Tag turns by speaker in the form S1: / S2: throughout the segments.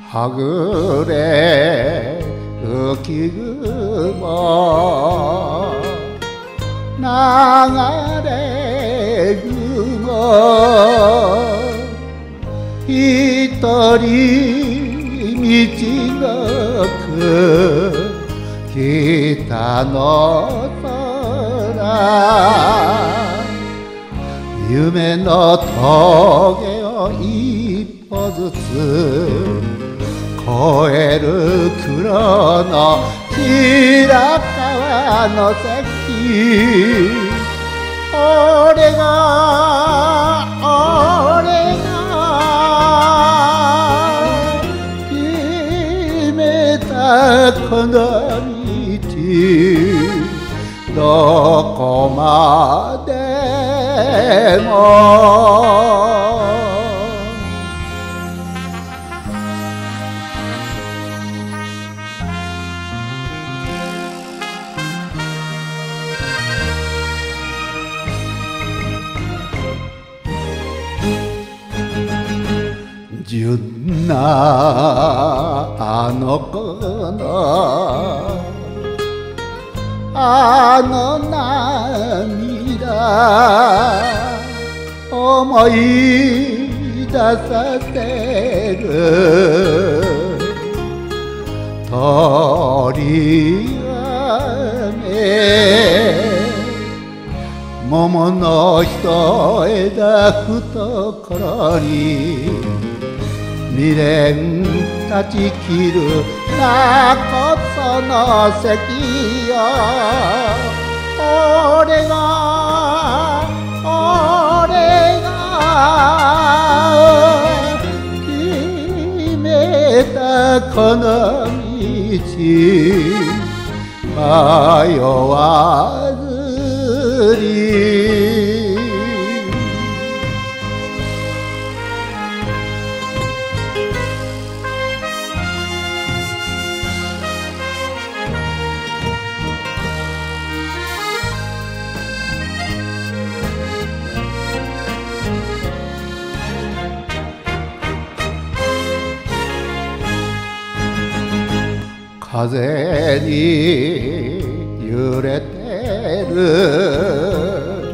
S1: はぐれ浮雲流れ雲一人道のく北の空夢の峠を一歩ずつ越える黒の白川の関俺が決めたこの道どこまでも純なあの子のあの涙思い出させる鳥はね桃の一枝懐に未練断ち切るなこその席よ俺が決めたこの道迷わずに風に揺れてる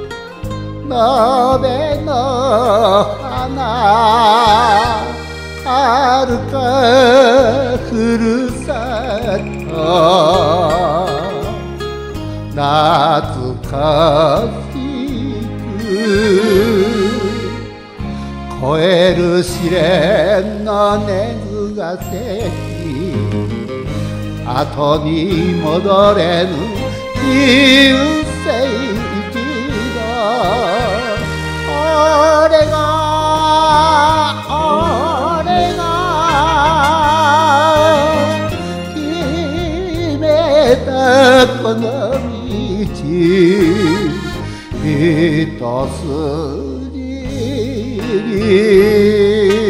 S1: 鍋の花遥かふるさと懐かしく越える試練の根がせき後に戻れぬ人生一度俺が決めたこの道一筋に